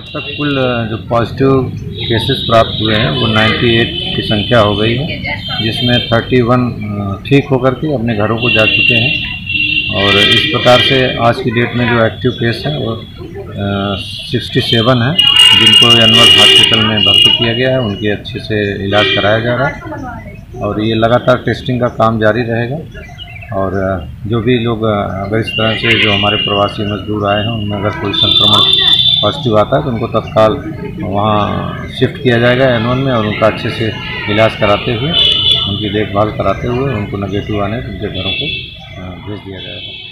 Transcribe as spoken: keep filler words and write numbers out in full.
तक कुल जो पॉजिटिव केसेस प्राप्त हुए हैं वो अट्ठानवे की संख्या हो गई है, जिसमें इकतीस ठीक होकर के अपने घरों को जा चुके हैं। और इस प्रकार से आज की डेट में जो एक्टिव केस हैं वो सड़सठ हैं, जिनको एनवर हॉस्पिटल में भर्ती किया गया है। उनकी अच्छे से इलाज कराया जा रहा है और ये लगातार टेस्टिंग का काम जारी रहेगा। और जो भी लोग अगर इस तरह से जो हमारे प्रवासी मजदूर आए हैं उनमें अगर कोई संक्रमण पॉजिटिव आता है तो उनको तत्काल वहाँ शिफ्ट किया जाएगा एनवन में और उनका अच्छे से इलाज कराते हुए, उनकी देखभाल कराते हुए उनको नेगेटिव आने उनके घरों को भेज दिया जाएगा।